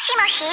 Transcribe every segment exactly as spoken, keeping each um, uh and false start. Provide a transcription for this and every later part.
しもし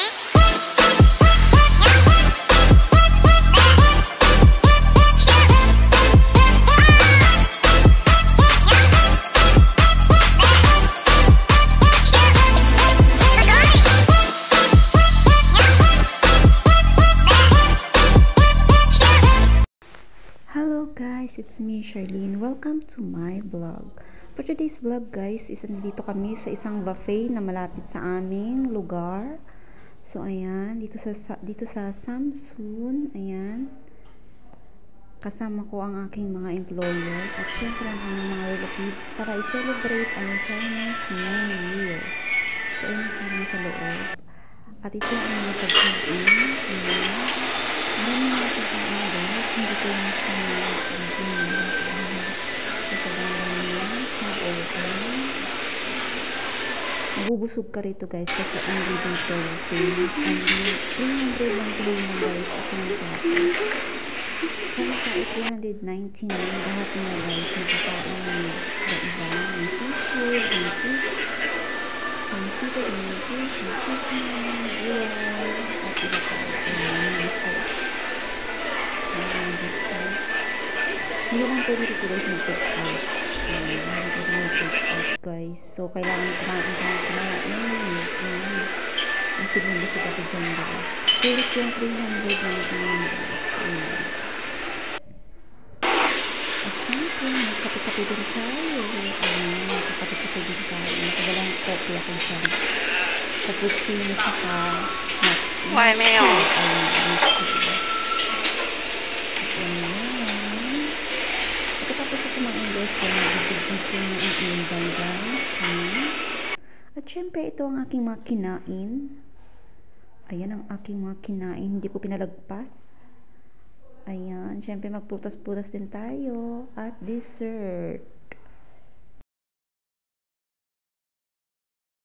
Hello guys, it's me Charlene. Welcome to my vlog. For today's vlog guys, is nandito kami sa isang buffet na malapit sa aming lugar. So ayan, dito sa dito sa Samsun, ayan. Kasama ko ang aking mga employer at syempre ang aming mga relatives para i-celebrate ang Chinese New Year. So ayan kami sa loob. At ito ang mga pagkain. Ayan. Ayan yung mga pagkain guys. Hindi ko yung sa mga pagkain. Sa pagkain niya. Sa open. Mabubusog ka rito guys kasi ang living total. Ang three hundred lang kilo na guys. Isang kaso. Isang kaso two hundred ninety-nine. Lahat na guys. Nagkakain ng iba. Ang seafood. Ang fish. Ang seafood. Ang fish. Ang chicken. Ang gulay. At iba pa. Hindi lang pwede dito guys mag-take out. Hindi pwede mag-take out guys. So, kailangan kumain ka na kumain. Ang sigong gusto ka dyan guys. Sulit yung three hundred lang kumain guys. At syempre, magkape-kape din tayo. Ayan, magkape-kape din tayo. Nakagalang kopi ako dyan. Cappuccino tsaka Why, mayo? Ayan, ayan. Pagkatapos ako mag-invest ko na ibigay na ang ilang guys. At syempre ito ang aking mga kinain. Ayan ang aking mga kinain. Hindi ko pinalagpas. Ayan. Syempre magputas-putas din tayo. At dessert.